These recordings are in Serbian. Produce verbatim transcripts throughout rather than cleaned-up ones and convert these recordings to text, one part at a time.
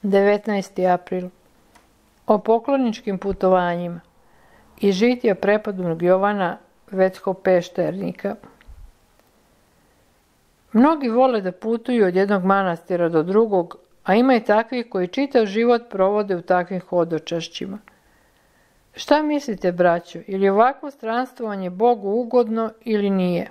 devetnaesti april. O pokloničkim putovanjima i žitija prepodobnog Jovana Veckopešternika. Mnogi vole da putuju od jednog manastira do drugog, a ima i takvih koji čitav život provode u takvim hodočašćima. Šta mislite, braćo, ili je ovakvo stranstvovanje Bogu ugodno ili nije?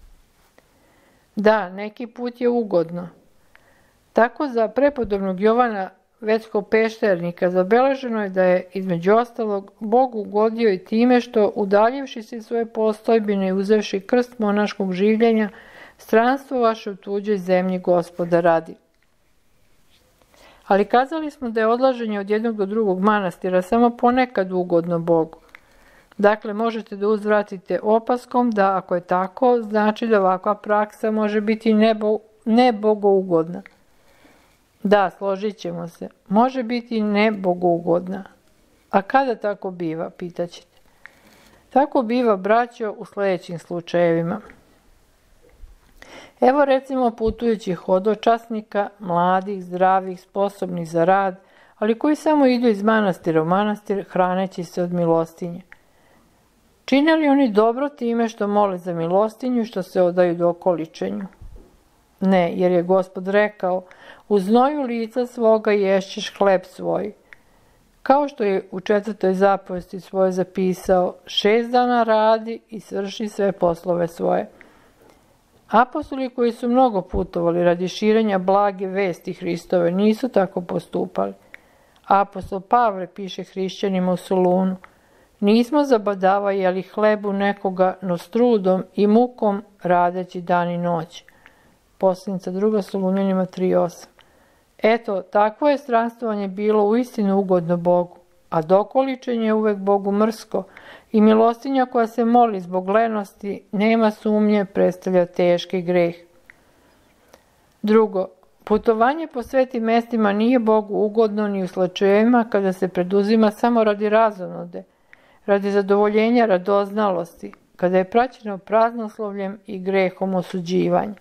Da, neki put je ugodno. Tako za prepodobnog Jovana Veckopešternika zabeleženo je da je, između ostalog, Bog ugodio i time što, udaljivši se svoje postojbine i uzevši krst monaškog življenja, stranstvovaše u tuđoj zemlji Gospoda radi. Ali kazali smo da je odlaženje od jednog do drugog manastira samo ponekad ugodno Bogu. Dakle, možete da uzvratite opaskom da, ako je tako, znači da ovakva praksa može biti nebo, ne bogougodna. Da, složit ćemo se. Može biti ne bogougodna. A kada tako biva, pitaćete. Tako biva, braćo, u sljedećim slučajevima. Evo recimo putujućih hodočasnika, mladih, zdravih, sposobnih za rad, ali koji samo idu iz manastira u manastir hraneći se od milostinje. Čine li oni dobro time što mole za milostinju i što se odaju dokoličenju? Ne, jer je Gospod rekao, u znoju lica svoga ješćeš hleb svoj. Kao što je u četvrtoj zapovesti svoje zapisao, šest dana radi i svrši sve poslove svoje. Apostoli koji su mnogo putovali radi širenja blage vesti Hristove nisu tako postupali. Apostol Pavle piše hrišćanima u Solunu, nismo zabadava jeli hlebu nekoga, no s trudom i mukom radeći dan i noć. Poslanica druga Solunjanima tri osam. Eto, takvo je stranstvovanje bilo uistinu ugodno Bogu, a dokoličenje je uvek Bogu mrsko i milostinja koja se moli zbog lenosti, nema sumnje, predstavlja teški greh. Drugo, putovanje po svetim mestima nije Bogu ugodno ni u slučajevima kada se preduzima samo radi razonode, radi zadovoljenja radoznalosti, kada je praćeno praznoslovljem i grehom osuđivanja.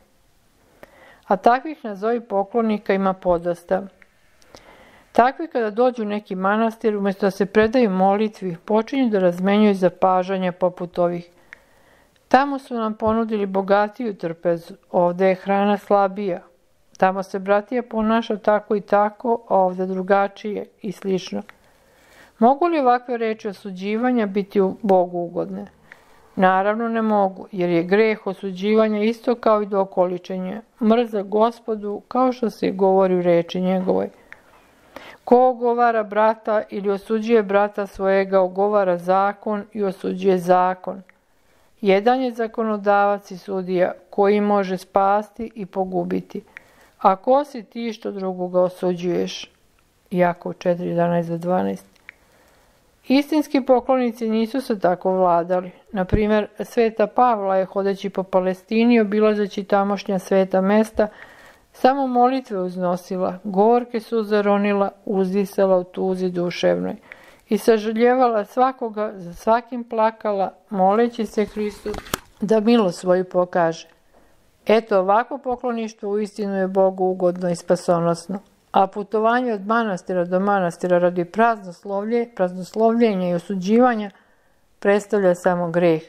A takvih nazovi poklonika ima podosta. Takvi kada dođu u neki manastir, umjesto da se predaju molitvi, počinju da razmenjuju zapažanja poput ovih. Tamo su nam ponudili bogatiju trpezu, ovdje je hrana slabija. Tamo se bratija ponaša tako i tako, a ovdje drugačije i slično. Mogu li ovakve reči osuđivanja biti u Bogu ugodne? Naravno ne mogu, jer je greh osuđivanja isto kao i dokoličenje, mrza Gospodu, kao što se govori u reči njegovoj. Ko ogovara brata ili osuđuje brata svojega, ogovara zakon i osuđuje zakon. Jedan je zakonodavac i sudija koji može spasti i pogubiti. A ko si ti što drugoga osuđuješ? Jakov četiri jedanaest do dvanaest. Istinski poklonici nisu se tako vladali. Na primjer, sveta Pavla je hodeći po Palestini, obilazeći tamošnja sveta mesta, samo molitve uznosila, gorke suze ronila, uzdisala u tuzi duševnoj i sažaljevala svakoga, za svakim plakala, moleći se Hristu da milost svoju pokaže. Eto, ovako pokloništvo uistinu je Bogu ugodno i spasonosno. A putovanje od manastira do manastira radi praznoslovlje, praznoslovljenja i osuđivanja predstavlja samo greh.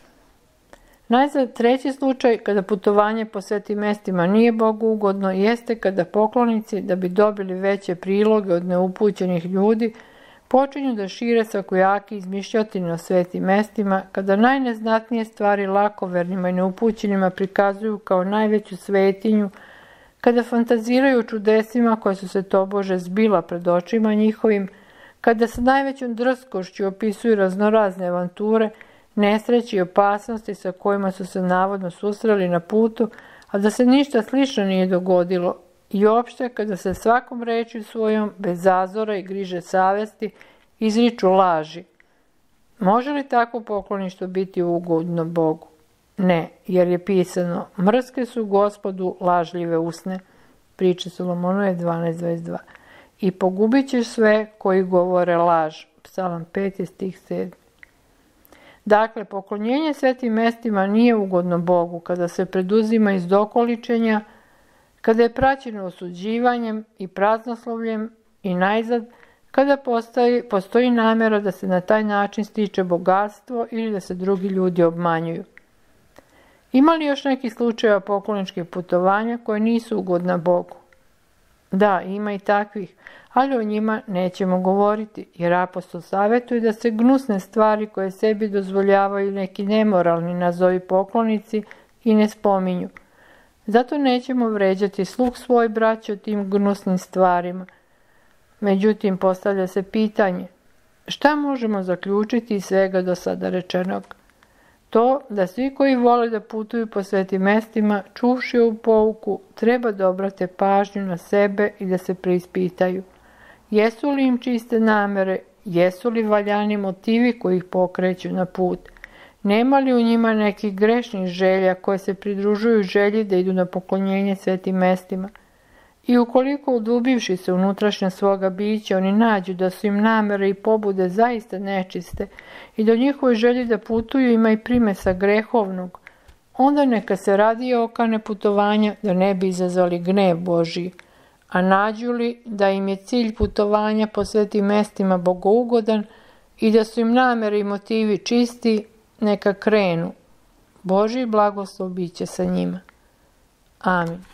Najzad, treći slučaj, kada putovanje po svetim mestima nije Bogu ugodno, jeste kada poklonici, da bi dobili veće priloge od neupućenih ljudi, počinju da šire svakojaki izmišljotine o svetim mestima, kada najneznatnije stvari lakovernima i neupućenima prikazuju kao najveću svetinju, kada fantaziraju o čudesima koja su se tobože zbila pred očima njihovim, kada sa najvećom drskošću opisuju raznorazne avanture, nesreće i opasnosti sa kojima su se navodno susreli na putu, a da se ništa slično nije dogodilo, i opšte kada se svakom rečju svojom, bez zazora i griže savesti, izriču laži. Može li tako pokloništvo biti ugodno Bogu? Ne, jer je pisano, mrske su Gospodu lažljive usne, priče Solomonove dvanaest dvadeset dva, i pogubit ćeš sve koji govore laž, Psalam peti stih sedmi. Dakle, poklonjenje svetim mestima nije ugodno Bogu kada se preduzima iz dokoličenja, kada je praćeno osuđivanjem i praznoslovljem I najzad, kada postoji, postoji namjera da se na taj način stiče bogatstvo ili da se drugi ljudi obmanjuju. Ima li još neki slučajeva pokloničkih putovanja koje nisu ugodna Bogu? Da, ima i takvih, ali o njima nećemo govoriti, jer apostol savjetuje da se gnusne stvari koje sebi dozvoljavaju neki nemoralni nazovi poklonici i ne spominju. Zato nećemo vređati sluh svoj braće o tim gnusnim stvarima. Međutim, postavlja se pitanje, šta možemo zaključiti iz svega do sada rečenog? To da svi koji vole da putuju po svetim mestima, čuvši ovu pouku, treba da obrate pažnju na sebe i da se preispitaju. Jesu li im čiste namere, jesu li valjani motivi koji ih pokreću na put? Nema li u njima nekih grešnih želja koje se pridružuju želji da idu na poklonjenje svetim mestima? I ukoliko udubivši se unutrašnja svoga bića, oni nađu da su im namere i pobude zaista nečiste i da u njihovoj želji da putuju ima i primesa grehovnog, onda neka se radije okane putovanja da ne bi izazvali gnev Božji. A nađu li da im je cilj putovanja po svetim mestima bogougodan i da su im namere i motivi čisti, neka krenu. Božji blagoslov biće sa njima. Amin.